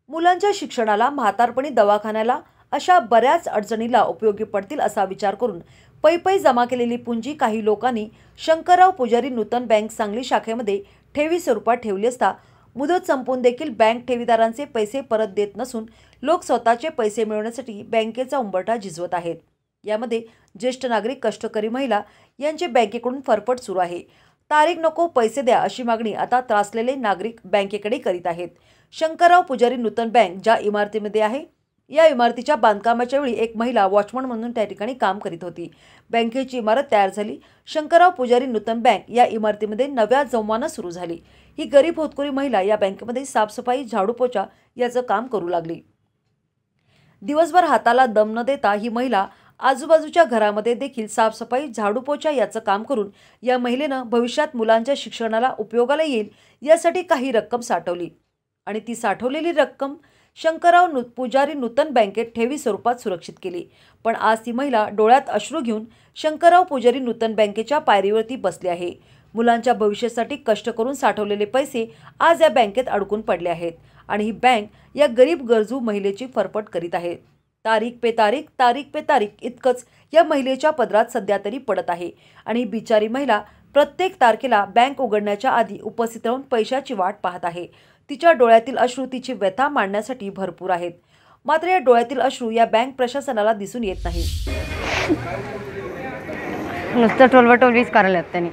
मुलांच्या शिक्षणाला, म्हातारपणी दवाखान्याला अशा बऱ्याच अडचणीला उपयोगी पडतील असा विचार करून पै जमा केलेली पुंजी काही लोकांनी शंकरराव पुजारी नूतन बँक सांगली शाखेमध्ये ठेवी स्वरूपात ठेवली असता मुदत संपून देखील बँक ठेवीदारांचे पैसे परत देत नसून लोक स्वतःचे पैसे मिळवण्यासाठी बँकेचा उंबरठा झिजवत आहेत। यामध्ये ज्येष्ठ नागरिक, कष्टकरी महिला यांचे बँकेकडून फरफट सुरू आहे। तारीख नको, पैसे द्या अशी मागणी आता त्रासलेले नागरिक बँकेकडे करीत आहेत। शंकरराव पुजारी नूतन बँक ज्या इमारतीमध्ये आहे या इमारतीच्या बांधकामाच्या वेळी एक महिला वॉचमन म्हणून त्या ठिकाणी काम करीत होती। बँकेची इमारत तयार झाली। शंकरराव पुजारी नूतन बँक या इमारतीमध्ये नव्या जोमानं सुरू झाली। ही गरीब होतकरी महिला या बँकेमध्ये साफसफाई, झाडू पोछा याचं काम करू लागली। दिवसभर हाताला दम न देता ही महिला आजूबाजूच्या घरामध्ये देखील साफसफाई, झाडू पोछा याचं काम करून या महिलेनं भविष्यात मुलांच्या शिक्षणाला उपयोगाला येईल यासाठी काही रक्कम साठवली आणि ती साठवलेली रक्कम शंकरराव पुजारी नूतन बँकेत ठेवी स्वरूपात सुरक्षित केली। पण आज ती महिला डोळ्यात अश्रू घेऊन शंकरराव पुजारी नूतन बँकेच्या पायरीवरती बसली आहे। मुलांच्या भविष्यासाठी कष्ट करून साठवलेले पैसे आज या बँकेत अडकून पडले आहेत आणि ही बँक या गरीब गरजू महिलेची फरफट करीत आहे। तारीख पे तारीख इतकंच या महिलेच्या पदरात सध्या तरी पडत आहे आणि बिचारी महिला प्रत्येक तारखेला बँक उघडण्याच्या आधी उपस्थित राहून पैशाची वाट पाहत आहे। तिच्या डोळ्यातील अश्रू तिची व्यथा मांडण्यासाठी भरपूर आहेत, मात्र या डोळ्यातील अश्रू या बँक प्रशासनाला दिसून येत नाही। नुसतं टोलवाटोलवीच करायला त्यांनी।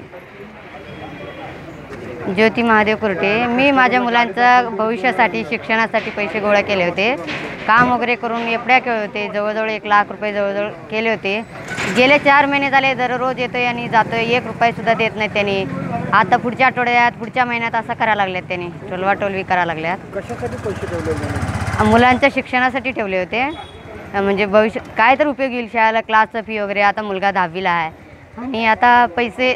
ज्योती महादेव कुरटे, मी माझ्या मुलांच्या भविष्यासाठी, शिक्षणासाठी पैसे गोळा केले होते। काम वगैरे करून एफड्या केले होते, जवळजवळ 1 लाख रुपये जवळजवळ केले होते। गेले 4 महिने झाले दररोज येतोय आणि जातोय, 1 रुपया सुद्धा देत नाही त्यांनी। आता पुढच्या आठवड्यात, पुढच्या महिन्यात असं करायला लागल्यात त्यांनी, टोलवाटोलवी करायला लागल्यात। कशासाठी पैसे ठेवले? मुलांच्या शिक्षणासाठी ठेवले होते, म्हणजे भविष्य काय तर उपयोग येईल, शाळेला क्लासचं फी वगैरे। आता मुलगा 10वीला आहे आणि आता पैसे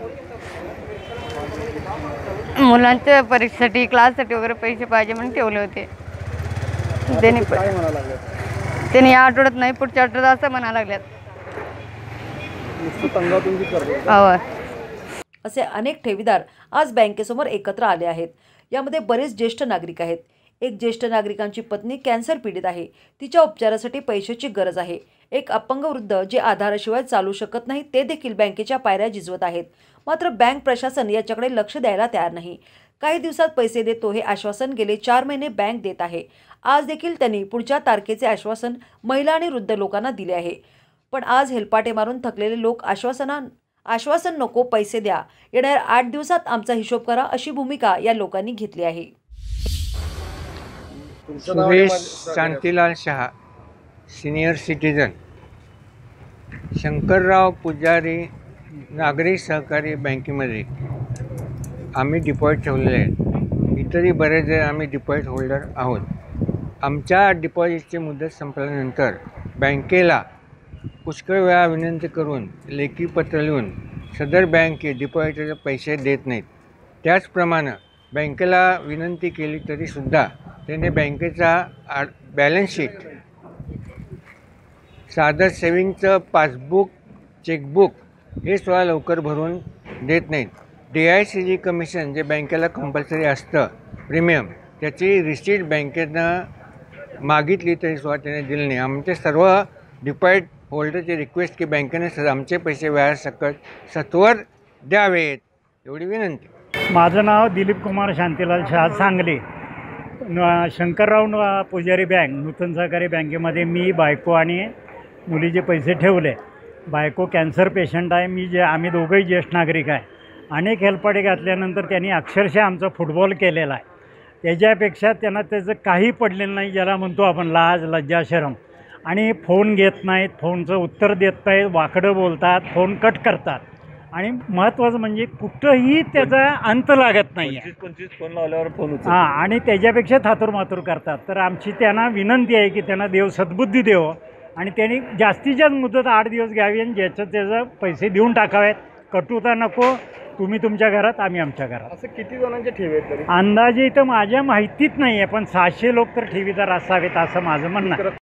मुलांच्या परीक्षेसाठी, क्लाससाठी वगैरे पैसे पाहिजे म्हणून ठेवले होते। त्यांनी या आठवड्यात नाही, पुढच्या आठवड्यात असं म्हणायला लागल्यात। असे अनेक ठेवीदार आज बँकेसमोर एकत्र आले आहेत। यामध्ये बरेच ज्येष्ठ नागरिक आहेत। एक ज्येष्ठ नागरिकांची पत्नी कॅन्सर पीडित आहे, तिच्या उपचारासाठी पैशाची गरज आहे। एक अपंग वृद्ध जे आधाराशिवाय चालू शकत नाही ते देखील बँकेच्या पायऱ्या झिजवत आहेत, मात्र बँक प्रशासन याच्याकडे लक्ष द्यायला तयार नाही। काही दिवसात पैसे देतो हे आश्वासन गेले 4 महिने बँक देत आहे। आज देखील त्यांनी पुढच्या तारखेचे आश्वासन महिला आणि वृद्ध लोकांना दिले आहे, पण आज हेलपाटे मारून थकलेले लोक आश्वासन नको, पैसे द्या, येणाऱ्या 8 दिवसात आमचा हिशोब करा अशी भूमिका या लोकांनी घेतली आहे। सुरेश शांतीलाल शहा, सीनियर सिटीजन, शंकरराव पुजारी नागरी सहकारी बँकेमध्ये आम्ही डिपॉझिट ठेवलेले आहेत। इतरही बरेच आम्ही डिपॉझिट होल्डर आहोत। आमच्या डिपॉझिटची मुदत संपल्यानंतर बँकेला पुष्कळ वेळा विनंती करून लेखी पत्र लिहून सदर बँके डिपॉझिटचे पैसे देत नाहीत। त्याचप्रमाणे बँकेला विनंती केली तरीसुद्धा त्याने बँकेचा बॅलन्स शीट, साधं सेविंगचं पासबुक, चेकबुक हे सुद्धा लवकर भरून देत नाहीत। DICG कमिशन जे बँकेला कंपल्सरी असतं प्रीमियम, त्याची रिसीट बँकेनं मागितली तरीसुद्धा त्याने दिली नाही। आमचे सर्व डिपॉझिट होल्डरची रिक्वेस्ट की बँकेने आमचे पैसे वेळासकट सत्वर द्यावेत एवढी विनंती। माझं नाव दिलीप कुमार शांतीलाल शहा, सांगली। शंकरराव पुजारी बँक नूतन सहकारी बँकेमध्ये मी, बायको आणि मुलीचे पैसे ठेवले। बायको कॅन्सर पेशंट आहे, आम्ही दोघंही ज्येष्ठ नागरिक आहे। अनेक हेलपाटे घातल्यानंतर त्यांनी अक्षरशः आमचा फुटबॉल केलेला आहे। त्याच्यापेक्षा त्यांना त्याचं काही पडलेलं नाही, ज्याला म्हणतो आपण लाज, लज्जा, शरम। आणि फोन घेत नाहीत, फोनचं उत्तर देत नाहीत, वाकडं बोलतात, फोन कट करतात आणि महत्त्वाचं म्हणजे कुठंही त्याचा अंत लागत नाही आहे। 25 फोन लावल्यावर फोन आणि त्याच्यापेक्षा थातूरमातूर करतात। तर आमची त्यांना विनंती आहे की त्यांना देव सद्बुद्धी देव आणि त्यांनी जास्तीत जास्त मुदत 8 दिवस घ्यावी आणि त्याचं पैसे देऊन टाकावेत। कटुता नको, तुम्ही तुमच्या घरात, आम्ही आमच्या घरात। असं किती जणांचे ठेवी आहेत तरी अंदाजे इथं माझ्या माहितीत नाही आहे, पण 600 लोक तर ठेवीदार असावेत असं माझं म्हणणं आहे।